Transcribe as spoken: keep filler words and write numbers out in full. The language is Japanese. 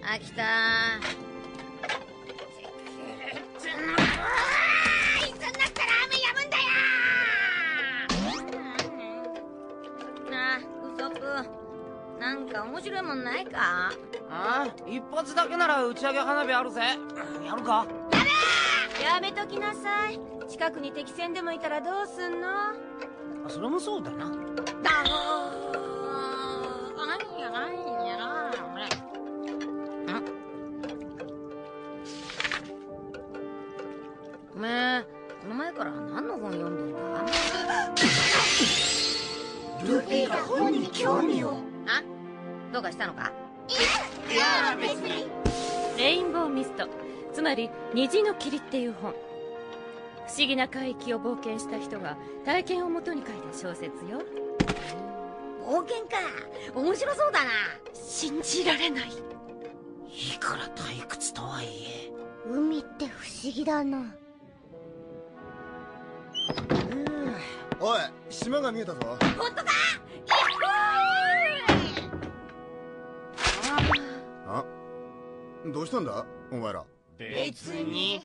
飽きたー。いつになったら雨止むんだよー。ああ、ウソップ、なんか面白いもんないか？ ああ、一発だけなら打ち上げ花火あるぜ。やるか？ やめー！やめときなさい。近くに敵戦でもいたらどうすんの？ それもそうだな。 だーあんやあんやなー。ん？おめえ、この前から何の本読んでんだ？ ルフィが本に興味を。 あ？どうかしたのか？ いや別に。 レインボーミスト、つまり虹の霧っていう本。不思議な海域を冒険した人が体験をもとに書いた小説よ。 冒険か、面白そうだな。 信じられない。 いくら退屈とはいえ、 海って不思議だな。 おい、島が見えたぞ。 本当か？やっほー！ あ、どうしたんだお前ら。 別に。